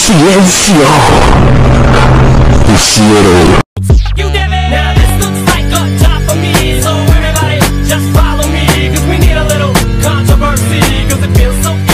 Silencio. Hicieron. Now this looks like a job for me, so everybody just follow me, cause we need a little controversy, cause it feels so